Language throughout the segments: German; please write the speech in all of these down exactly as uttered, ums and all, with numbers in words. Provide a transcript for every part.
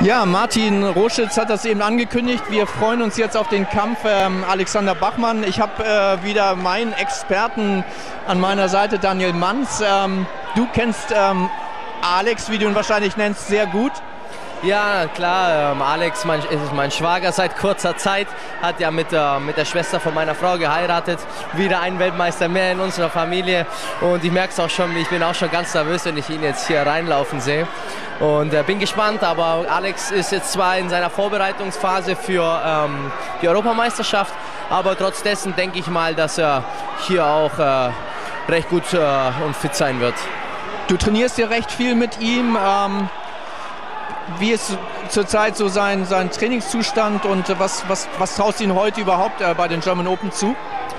Ja, Martin Roschitz hat das eben angekündigt. Wir freuen uns jetzt auf den Kampf ähm, Alexander Bachmann. Ich habe äh, wieder meinen Experten an meiner Seite, Daniel Manz. Ähm, du kennst ähm, Alex, wie du ihn wahrscheinlich nennst, sehr gut. Ja, klar, ähm, Alex mein, ist mein Schwager seit kurzer Zeit, hat ja mit, äh, mit der Schwester von meiner Frau geheiratet, wieder ein Weltmeister mehr in unserer Familie und ich merke es auch schon, ich bin auch schon ganz nervös, wenn ich ihn jetzt hier reinlaufen sehe und äh, bin gespannt, aber Alex ist jetzt zwar in seiner Vorbereitungsphase für ähm, die Europameisterschaft, aber trotz dessen denke ich mal, dass er hier auch äh, recht gut äh, und fit sein wird. Du trainierst ja recht viel mit ihm. Ähm Wie ist zurzeit so sein, sein Trainingszustand und was, was, was traust du ihn heute überhaupt äh, bei den German Open zu?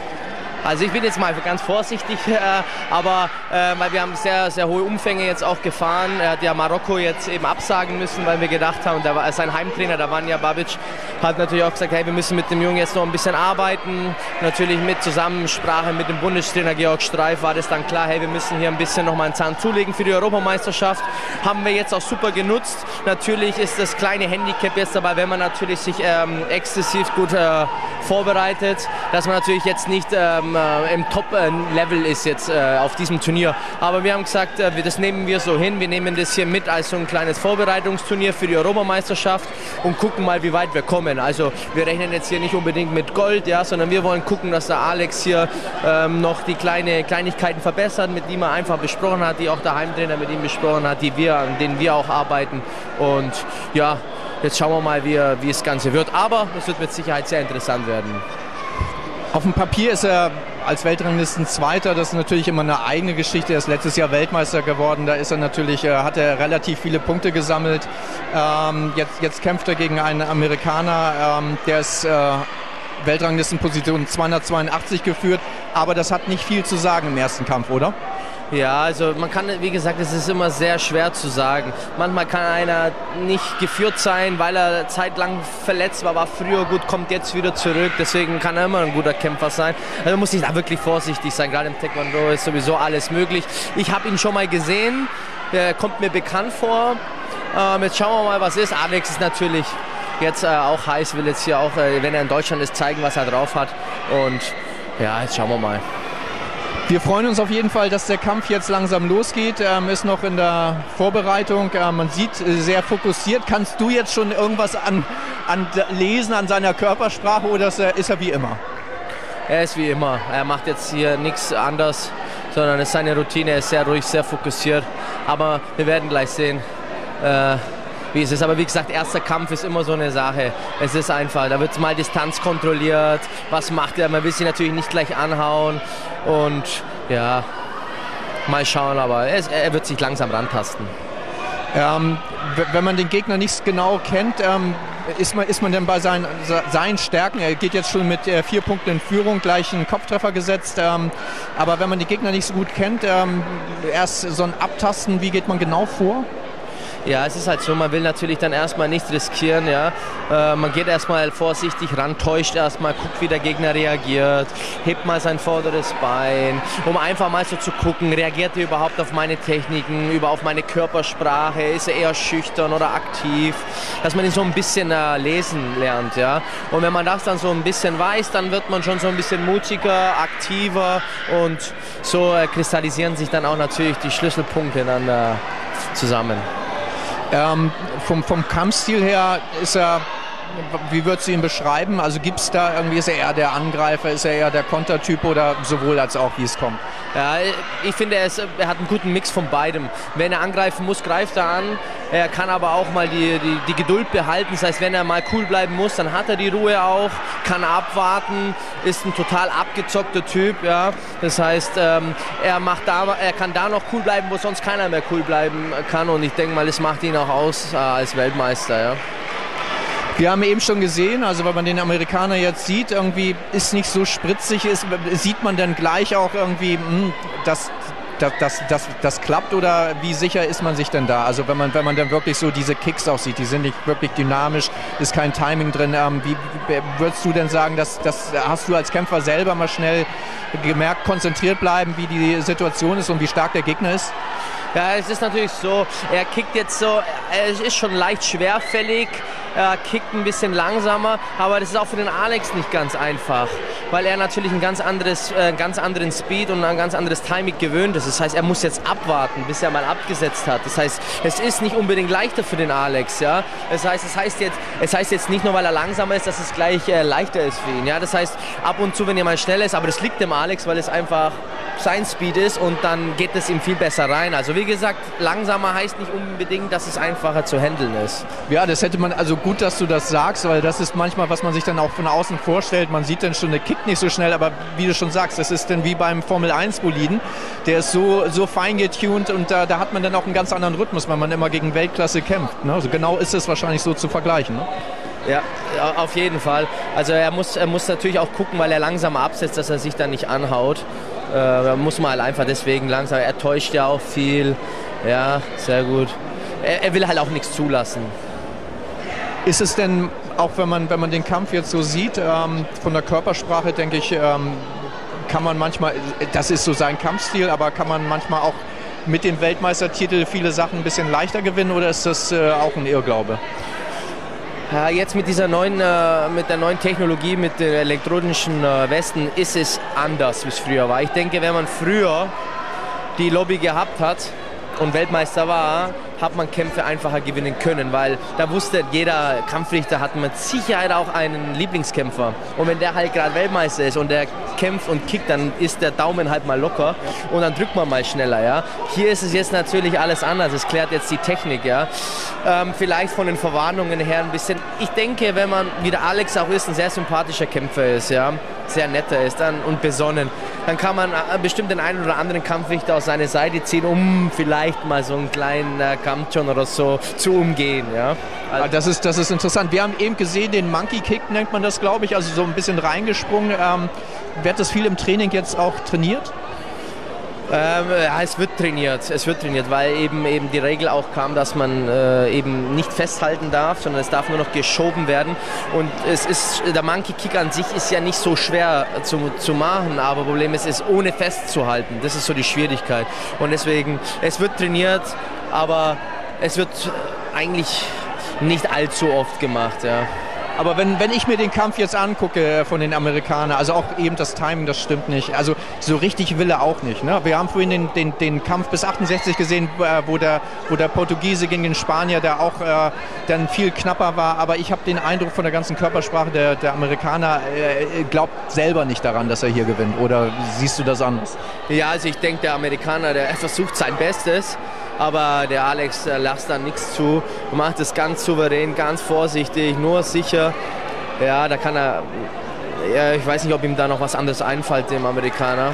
Also ich bin jetzt mal ganz vorsichtig, äh, aber äh, weil wir haben sehr, sehr hohe Umfänge jetzt auch gefahren. Er hat ja Marokko jetzt eben absagen müssen, weil wir gedacht haben, da war sein Heimtrainer, der Vanja Babic, hat natürlich auch gesagt, hey, wir müssen mit dem Jungen jetzt noch ein bisschen arbeiten. Natürlich mit Zusammensprache mit dem Bundestrainer Georg Streif war das dann klar, hey, wir müssen hier ein bisschen noch mal einen Zahn zulegen für die Europameisterschaft. Haben wir jetzt auch super genutzt. Natürlich ist das kleine Handicap jetzt dabei, wenn man natürlich sich ähm, exzessiv gut äh, vorbereitet, dass man natürlich jetzt nicht ähm, im Top-Level ist jetzt äh, auf diesem Turnier. Aber wir haben gesagt, äh, das nehmen wir so hin. Wir nehmen das hier mit als so ein kleines Vorbereitungsturnier für die Europameisterschaft und gucken mal, wie weit wir kommen. Also wir rechnen jetzt hier nicht unbedingt mit Gold, ja, sondern wir wollen gucken, dass der Alex hier ähm, noch die kleine Kleinigkeiten verbessert, mit denen er einfach besprochen hat, die auch der Heimtrainer mit ihm besprochen hat, die wir, an denen wir auch arbeiten. Und ja, jetzt schauen wir mal, wie, wie das Ganze wird. Aber es wird mit Sicherheit sehr interessant werden. Auf dem Papier ist er als Weltranglisten-Zweiter, das ist natürlich immer eine eigene Geschichte. Er ist letztes Jahr Weltmeister geworden, da ist er natürlich, äh, hat er relativ viele Punkte gesammelt. Ähm, jetzt, jetzt kämpft er gegen einen Amerikaner, ähm, der ist äh, Weltranglistenposition zweihundertzweiundachtzig geführt, aber das hat nicht viel zu sagen im ersten Kampf, oder? Ja, also man kann, wie gesagt, es ist immer sehr schwer zu sagen. Manchmal kann einer nicht geführt sein, weil er zeitlang verletzt war, war früher gut, kommt jetzt wieder zurück. Deswegen kann er immer ein guter Kämpfer sein. Also muss ich da wirklich vorsichtig sein. Gerade im Taekwondo ist sowieso alles möglich. Ich habe ihn schon mal gesehen, er kommt mir bekannt vor. Ähm, jetzt schauen wir mal, was ist. Alex ist natürlich jetzt äh, auch heiß, will jetzt hier auch, äh, wenn er in Deutschland ist, zeigen, was er drauf hat. Und ja, jetzt schauen wir mal. Wir freuen uns auf jeden Fall, dass der Kampf jetzt langsam losgeht. Ähm, ist noch in der Vorbereitung. Äh, man sieht äh, sehr fokussiert. Kannst du jetzt schon irgendwas an, an lesen an seiner Körpersprache oder ist er, ist er wie immer? Er ist wie immer. Er macht jetzt hier nichts anderes, sondern es ist seine Routine. Er ist sehr ruhig, sehr fokussiert. Aber wir werden gleich sehen, äh, wie es ist. Aber wie gesagt, erster Kampf ist immer so eine Sache. Es ist einfach, da wird mal Distanz kontrolliert. Was macht er? Man will sich natürlich nicht gleich anhauen. Und ja, mal schauen, aber er, er wird sich langsam rantasten. Ähm, wenn man den Gegner nicht genau kennt, ähm, ist, man, ist man denn bei seinen, seinen Stärken, er geht jetzt schon mit äh, vier Punkten in Führung, gleich einen Kopftreffer gesetzt, ähm, aber wenn man die Gegner nicht so gut kennt, ähm, erst so ein Abtasten, wie geht man genau vor? Ja, es ist halt so, man will natürlich dann erstmal nichts riskieren, ja. Äh, man geht erstmal vorsichtig ran, täuscht erstmal, guckt, wie der Gegner reagiert, hebt mal sein vorderes Bein, um einfach mal so zu gucken, reagiert er überhaupt auf meine Techniken, über auf meine Körpersprache, ist er eher schüchtern oder aktiv, dass man ihn so ein bisschen äh, lesen lernt, ja. Und wenn man das dann so ein bisschen weiß, dann wird man schon so ein bisschen mutiger, aktiver und so äh, kristallisieren sich dann auch natürlich die Schlüsselpunkte dann äh, zusammen. Ähm, vom, vom Kampfstil her ist er, wie würdest du ihn beschreiben? Also gibt es da irgendwie, ist er eher der Angreifer, ist er eher der Kontertyp oder sowohl als auch, wie es kommt? Ja, ich finde, er, ist, er hat einen guten Mix von beidem. Wenn er angreifen muss, greift er an. Er kann aber auch mal die, die, die Geduld behalten. Das heißt, wenn er mal cool bleiben muss, dann hat er die Ruhe auch, kann abwarten, ist ein total abgezockter Typ. Ja. Das heißt, ähm, er, macht da, er kann da noch cool bleiben, wo sonst keiner mehr cool bleiben kann. Und ich denke mal, das macht ihn auch aus äh, als Weltmeister. Ja. Wir haben eben schon gesehen, also wenn man den Amerikaner jetzt sieht, irgendwie ist nicht so spritzig, ist, sieht man dann gleich auch irgendwie, mh, dass das, das, das, das klappt oder wie sicher ist man sich denn da? Also wenn man, wenn man dann wirklich so diese Kicks auch sieht, die sind nicht wirklich dynamisch, ist kein Timing drin. Ähm, wie, wie würdest du denn sagen, dass, dass hast du als Kämpfer selber mal schnell gemerkt, konzentriert bleiben, wie die Situation ist und wie stark der Gegner ist? Ja, es ist natürlich so, er kickt jetzt so, er ist schon leicht schwerfällig, er kickt ein bisschen langsamer, aber das ist auch für den Alex nicht ganz einfach, weil er natürlich ein ganz anderes, äh, ganz anderen Speed und ein ganz anderes Timing gewöhnt ist. Das heißt, er muss jetzt abwarten, bis er mal abgesetzt hat. Das heißt, es ist nicht unbedingt leichter für den Alex, ja. Das heißt, es heißt jetzt, es heißt jetzt nicht nur, weil er langsamer ist, dass es gleich äh, leichter ist für ihn, ja. Das heißt, ab und zu, wenn er mal schnell ist, aber das liegt dem Alex, weil es einfach sein Speed ist und dann geht es ihm viel besser rein. Also wie gesagt, langsamer heißt nicht unbedingt, dass es einfacher zu handeln ist. Ja, das hätte man, also gut, dass du das sagst, weil das ist manchmal, was man sich dann auch von außen vorstellt. Man sieht dann schon, der kickt nicht so schnell, aber wie du schon sagst, das ist dann wie beim Formel eins Boliden. Der ist so, so fein getuned und da, da hat man dann auch einen ganz anderen Rhythmus, weil man immer gegen Weltklasse kämpft. Ne? Also genau ist es wahrscheinlich so zu vergleichen. Ne? Ja, auf jeden Fall. Also er muss, er muss natürlich auch gucken, weil er langsamer absetzt, dass er sich dann nicht anhaut. Äh, da muss man halt einfach deswegen langsam. Er täuscht ja auch viel. Ja, sehr gut. Er, er will halt auch nichts zulassen. Ist es denn, auch wenn man, wenn man den Kampf jetzt so sieht, ähm, von der Körpersprache, denke ich, ähm, kann man manchmal, das ist so sein Kampfstil, aber kann man manchmal auch mit dem Weltmeistertitel viele Sachen ein bisschen leichter gewinnen oder ist das äh, auch ein Irrglaube? Ja, jetzt mit dieser neuen, äh, mit der neuen Technologie, mit den elektronischen äh, Westen ist es anders, wie es früher war. Ich denke, wenn man früher die Lobby gehabt hat und Weltmeister war, hat man Kämpfe einfacher gewinnen können, weil da wusste jeder Kampfrichter hat mit Sicherheit auch einen Lieblingskämpfer. Und wenn der halt gerade Weltmeister ist und der kämpft und kickt, dann ist der Daumen halt mal locker und dann drückt man mal schneller. Ja. Hier ist es jetzt natürlich alles anders. Es klärt jetzt die Technik. Ja. Ähm, vielleicht von den Verwarnungen her ein bisschen. Ich denke, wenn man, wie der Alex auch ist, ein sehr sympathischer Kämpfer ist, ja, sehr netter ist dann und besonnen, dann kann man äh, bestimmt den einen oder anderen Kampfrichter aus seiner Seite ziehen, um vielleicht mal so einen kleinen äh, Kampf schon oder so zu umgehen. Ja. Also das ist, das ist interessant. Wir haben eben gesehen, den Monkey Kick nennt man das, glaube ich, also so ein bisschen reingesprungen. Ähm, wird das viel im Training jetzt auch trainiert? Ähm, ja, es wird trainiert, es wird trainiert, weil eben, eben die Regel auch kam, dass man äh, eben nicht festhalten darf, sondern es darf nur noch geschoben werden. Und es ist, der Monkey Kick an sich ist ja nicht so schwer zu, zu machen, aber Problem ist, es ohne festzuhalten. Das ist so die Schwierigkeit. Und deswegen, es wird trainiert, aber es wird eigentlich nicht allzu oft gemacht, ja. Aber wenn, wenn ich mir den Kampf jetzt angucke von den Amerikanern, also auch eben das Timing, das stimmt nicht. Also so richtig will er auch nicht. Ne? Wir haben vorhin den, den, den Kampf bis achtundsechzig gesehen, wo der, wo der Portugiese gegen den Spanier, der auch äh, dann viel knapper war. Aber ich habe den Eindruck von der ganzen Körpersprache, der, der Amerikaner äh, glaubt selber nicht daran, dass er hier gewinnt. Oder siehst du das anders? Ja, also ich denke, der Amerikaner, der versucht sein Bestes. Aber der Alex äh, lässt da nichts zu, macht es ganz souverän, ganz vorsichtig, nur sicher. Ja, da kann er, ja, ich weiß nicht, ob ihm da noch was anderes einfällt, dem Amerikaner.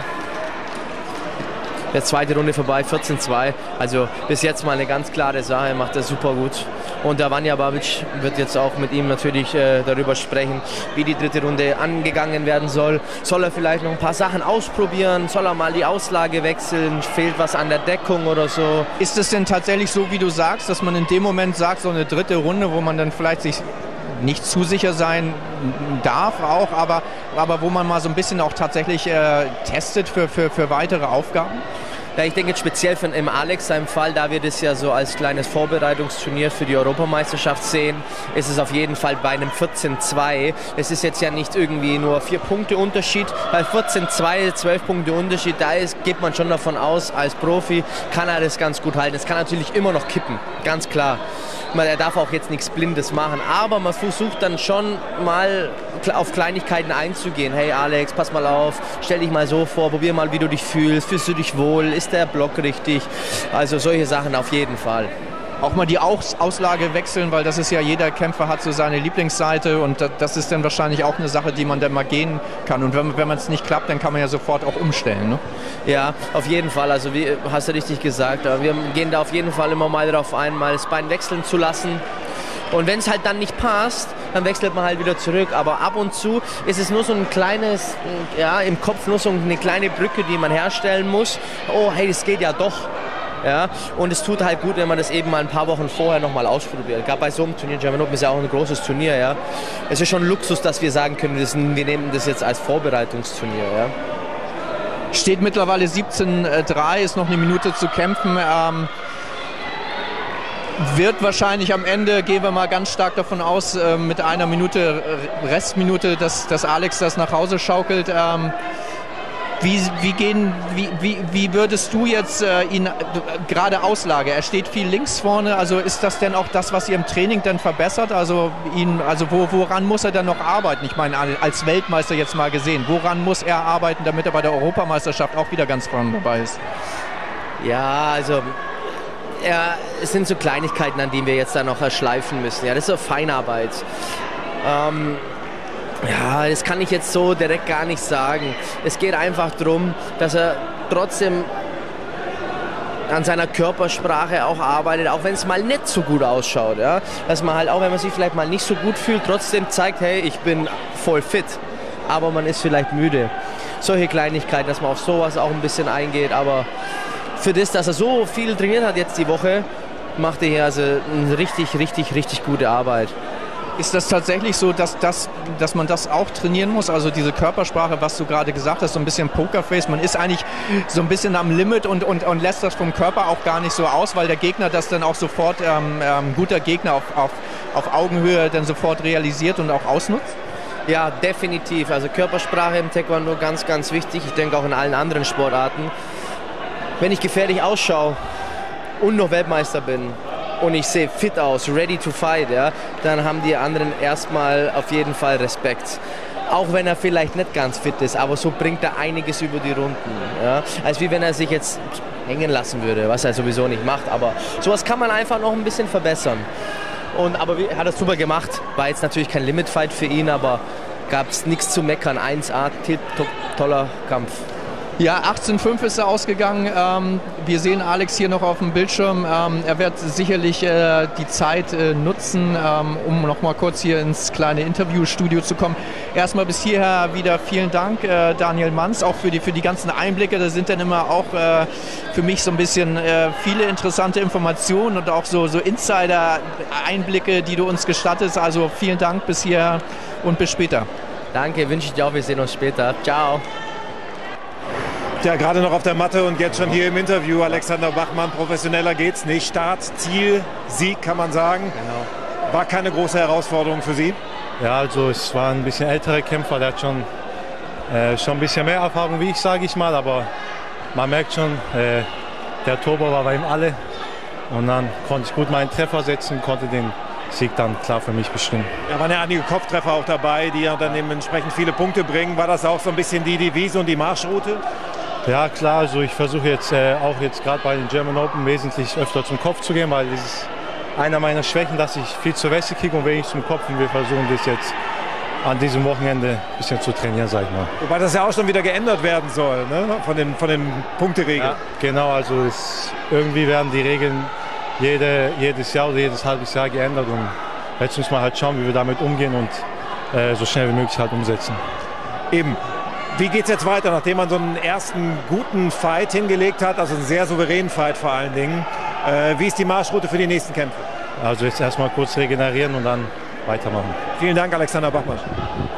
Der zweite Runde vorbei, vierzehn zwei. Also bis jetzt mal eine ganz klare Sache, macht er super gut. Und der Vanja Babic wird jetzt auch mit ihm natürlich äh, darüber sprechen, wie die dritte Runde angegangen werden soll. Soll er vielleicht noch ein paar Sachen ausprobieren? Soll er mal die Auslage wechseln? Fehlt was an der Deckung oder so? Ist es denn tatsächlich so, wie du sagst, dass man in dem Moment sagt, so eine dritte Runde, wo man dann vielleicht sich nicht zu sicher sein darf auch, aber, aber wo man mal so ein bisschen auch tatsächlich äh, testet für, für, für weitere Aufgaben? Ja, ich denke jetzt speziell von im Alex seinem Fall, da wir das ja so als kleines Vorbereitungsturnier für die Europameisterschaft sehen, ist es auf jeden Fall bei einem vierzehn zwei. Es ist jetzt ja nicht irgendwie nur vier Punkte Unterschied. Bei vierzehn zwei, zwölf Punkte Unterschied, da ist, geht man schon davon aus, als Profi kann er das ganz gut halten. Es kann natürlich immer noch kippen, ganz klar. Er darf auch jetzt nichts Blindes machen, aber man versucht dann schon mal auf Kleinigkeiten einzugehen. Hey Alex, pass mal auf, stell dich mal so vor, probier mal, wie du dich fühlst, fühlst du dich wohl, ist der Block richtig? Also solche Sachen auf jeden Fall. Auch mal die Aus Auslage wechseln, weil das ist ja, jeder Kämpfer hat so seine Lieblingsseite und das ist dann wahrscheinlich auch eine Sache, die man dann mal gehen kann. Und wenn, wenn man es nicht klappt, dann kann man ja sofort auch umstellen. Ne? Ja, auf jeden Fall. Also wie hast du richtig gesagt, wir gehen da auf jeden Fall immer mal darauf ein, mal das Bein wechseln zu lassen. Und wenn es halt dann nicht passt, dann wechselt man halt wieder zurück. Aber ab und zu ist es nur so ein kleines, ja, im Kopf nur so eine kleine Brücke, die man herstellen muss. Oh, hey, das geht ja doch. Ja, und es tut halt gut, wenn man das eben mal ein paar Wochen vorher noch mal ausprobiert. Gerade bei so einem Turnier, German Open ist ja auch ein großes Turnier. Ja. Es ist schon Luxus, dass wir sagen können, das, wir nehmen das jetzt als Vorbereitungsturnier. Ja. Steht mittlerweile siebzehn drei, ist noch eine Minute zu kämpfen. Ähm, wird wahrscheinlich am Ende, gehen wir mal ganz stark davon aus, äh, mit einer Minute, Restminute, dass, dass Alex das nach Hause schaukelt. Ähm, Wie, wie, gehen, wie, wie, wie würdest du jetzt äh, ihn äh, gerade Auslage? Er steht viel links vorne. Also ist das denn auch das, was ihr im Training dann verbessert? Also ihn, also wo, woran muss er denn noch arbeiten? Ich meine, als Weltmeister jetzt mal gesehen, woran muss er arbeiten, damit er bei der Europameisterschaft auch wieder ganz vorne dabei ist? Ja, also ja, es sind so Kleinigkeiten, an denen wir jetzt dann noch schleifen müssen. Ja, das ist so Feinarbeit. Ähm, Ja, das kann ich jetzt so direkt gar nicht sagen. Es geht einfach darum, dass er trotzdem an seiner Körpersprache auch arbeitet, auch wenn es mal nicht so gut ausschaut. Ja? Dass man halt auch, wenn man sich vielleicht mal nicht so gut fühlt, trotzdem zeigt, hey, ich bin voll fit, aber man ist vielleicht müde. Solche Kleinigkeiten, dass man auf sowas auch ein bisschen eingeht, aber für das, dass er so viel trainiert hat jetzt die Woche, macht er hier also eine richtig, richtig, richtig gute Arbeit. Ist das tatsächlich so, dass, das, dass man das auch trainieren muss? Also diese Körpersprache, was du gerade gesagt hast, so ein bisschen Pokerface. Man ist eigentlich so ein bisschen am Limit und, und, und lässt das vom Körper auch gar nicht so aus, weil der Gegner das dann auch sofort, ähm, ähm, guter Gegner auf, auf, auf Augenhöhe dann sofort realisiert und auch ausnutzt? Ja, definitiv. Also Körpersprache im Taekwondo ganz, ganz wichtig. Ich denke auch in allen anderen Sportarten. Wenn ich gefährlich ausschaue und noch Weltmeister bin, und ich sehe fit aus, ready to fight, ja, dann haben die anderen erstmal auf jeden Fall Respekt. Auch wenn er vielleicht nicht ganz fit ist, aber so bringt er einiges über die Runden. Ja. Als wie wenn er sich jetzt hängen lassen würde, was er sowieso nicht macht. Aber sowas kann man einfach noch ein bisschen verbessern. Und, aber er hat das super gemacht. War jetzt natürlich kein Limit-Fight für ihn, aber gab es nichts zu meckern. eins A, toller Kampf. Ja, achtzehn fünf ist er ausgegangen. Ähm, wir sehen Alex hier noch auf dem Bildschirm. Ähm, er wird sicherlich äh, die Zeit äh, nutzen, ähm, um noch mal kurz hier ins kleine Interviewstudio zu kommen. Erstmal bis hierher wieder vielen Dank, äh, Daniel Manz, auch für die, für die ganzen Einblicke. Das sind dann immer auch äh, für mich so ein bisschen äh, viele interessante Informationen und auch so, so Insider-Einblicke, die du uns gestattest. Also vielen Dank bis hierher und bis später. Danke, wünsche ich dir auch. Wir sehen uns später. Ciao. Ja, gerade noch auf der Matte und jetzt schon hier im Interview. Alexander Bachmann, professioneller geht's nicht. Start, Ziel, Sieg kann man sagen. Genau. War keine große Herausforderung für Sie? Ja, also es war ein bisschen älterer Kämpfer, der hat schon, äh, schon ein bisschen mehr Erfahrung wie ich, sage ich mal. Aber man merkt schon, äh, der Turbo war bei ihm alle. Und dann konnte ich gut meinen Treffer setzen, konnte den Sieg dann klar für mich bestimmen. Da waren ja einige Kopftreffer auch dabei, die ja dann dementsprechend viele Punkte bringen. War das auch so ein bisschen die Devise und die Marschroute? Ja klar, also ich versuche jetzt äh, auch jetzt gerade bei den German Open wesentlich öfter zum Kopf zu gehen, weil das ist einer meiner Schwächen, dass ich viel zur Weste kriege und wenig zum Kopf. Und wir versuchen das jetzt an diesem Wochenende ein bisschen zu trainieren, sag ich mal. Wobei das ja auch schon wieder geändert werden soll, ne? von den, von den Punkteregeln. Ja, genau, also es, irgendwie werden die Regeln jede, jedes Jahr oder jedes halbes Jahr geändert. Und jetzt müssen wir halt schauen, wie wir damit umgehen und äh, so schnell wie möglich halt umsetzen. Eben. Wie geht es jetzt weiter, nachdem man so einen ersten guten Fight hingelegt hat, also einen sehr souveränen Fight vor allen Dingen? Äh, wie ist die Marschroute für die nächsten Kämpfe? Also jetzt erstmal kurz regenerieren und dann weitermachen. Vielen Dank, Alexander Bachmann.